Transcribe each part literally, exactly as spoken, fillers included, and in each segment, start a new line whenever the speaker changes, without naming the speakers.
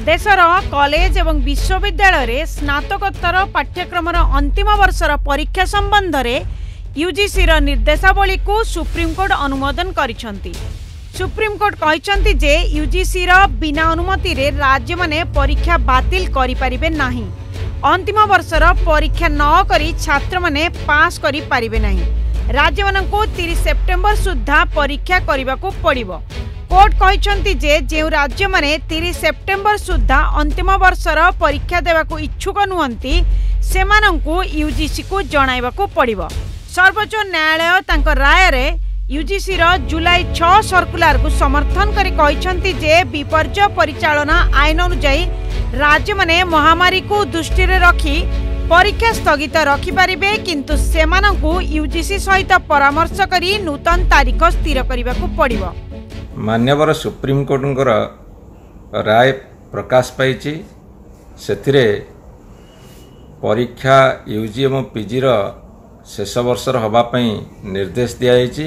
देशर कॉलेज एवं विश्वविद्यालय रे स्नातकोत्तर पाठ्यक्रमर अंतिम वर्षर परीक्षा संबंध में यूजीसी र निर्देशावली को सुप्रीमकोर्ट अनुमोदन करिसेंती। सुप्रीमकोर्ट कहते जे यूजीसी र बिना अनुमति रे राज्य माने परीक्षा बातिल करि परिबे नाही। अंतिम वर्षर परीक्षा न करी छात्र माने पास करि परिबे नाही। राज्य माननको तीस सेप्टेम्बर सुद्धा परीक्षा करबाको पड़िबो। कोर्ट कहते जे जो राज्य माने तीस सेप्टेम्बर सुद्धा अंतिम वर्षर परीक्षा देवाको इच्छुक नुहंती सेमानंकु यूजीसी को जणाइबाको पड़िबो। सर्वोच्च न्यायालय तांको राय रे यूजीसी रो जुलाई छह सर्कुलर को समर्थन करी कहते जे विपर्य परिचालना आईन अनुसार राज्य माने महामारी को दृष्टि रे रखी परीक्षा स्थगित रखिपारे, किंतु सेमानंकु यूजीसी सहित परामर्श करी नूतन तारीख स्थिर करबाको पड़िबो।
मान्यवर सुप्रीमकोर्टर राय प्रकाश पाई से परीक्षा यूजी और पीजी शेष वर्षर होगापी निर्देश दिखाई,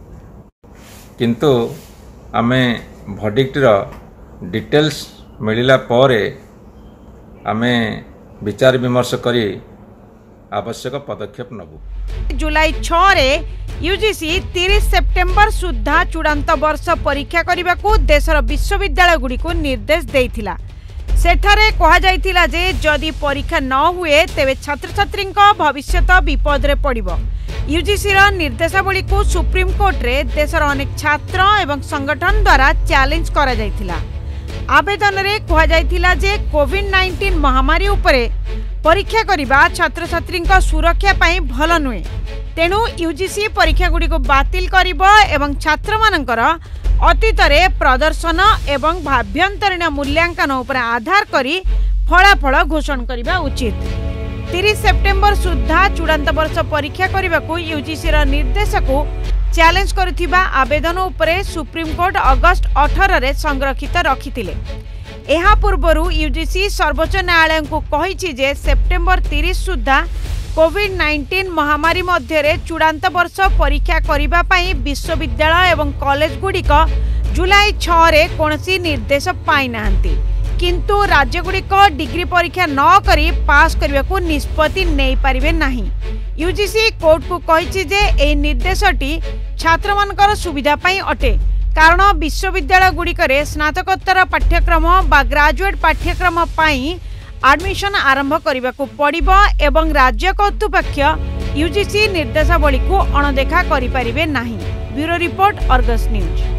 किंतु आमे भर्डिक्टर डिटेल्स मिलला परे आमे विचार विमर्श करी आवश्यक पदक्षेप नबू।
जुलाई छह रे यूजीसी तीस सेप्टेम्बर सुद्धा चूड़ांत वर्ष परीक्षा करने को देशर विश्वविद्यालय गुड़ी को निर्देश देइथिला। सेठारे कहा जाइथिला जे जदि परीक्षा न हुए तेबे छात्र छात्री भविष्यत विपद रे पड़िबो। यूजीसी रा निर्देशावली को सुप्रीम कोर्ट रे देशर अनेक छात्र एवं संगठन द्वारा चैलेंज करा जाइथिला। आवेदन रे कहा जाइथिला जे कोविड नाइंटीन महामारी उपरे परीक्षा करिबा छात्र छात्री सुरक्षा पाई भल नुहे, तेणु यूजीसी परीक्षा गुड़ी को बातिल करिबो एवं छात्र मानकर अतीत रे प्रदर्शन एवं भाभ्यंतरीण मूल्यांकन उपर आधार करी फलाफल घोषणा करिबा उचित। तीस सेप्टेम्बर सुद्धा चूड़ांत वर्ष परीक्षा करने को यूजीसी रा निर्देश को चैलेंज करुथिबा आवेदन उपरे सुप्रीम कोर्ट अगस्त अठारह रे संरक्षित रखिथिले। एहा पूर्वरु यूजीसी सर्वोच्च न्यायालय को कहिछि जे सेप्टेम्बर तीस सुद्धा कोविड नाइंटीन महामारी मध्य रे चूड़ांत वर्ष परीक्षा करिबा पई विश्वविद्यालय एवं कॉलेज गुड़िक जुलाई छह रे कोनसी निर्देश पाई नाहंती, किंतु राज्य गुड़िक डिग्री परीक्षा न करी पास करबा को निष्पत्ति नै परिबे नाही। यूजीसी कोर्ट को कहिछि जे ए निर्देशटी छात्र मानकर सुविधा पई अटे, कारण विश्वविद्यालय गुड़िक रे स्नातकोत्तर पाठ्यक्रम बा ग्रेजुएट पाठ्यक्रम पई एडमिशन आरंभ करने को पड़िबो एवं राज्य कर्तृपक्ष यूजीसी निर्देशावली को अणदेखा करि परिबे नाही। Bureau report, Argus news.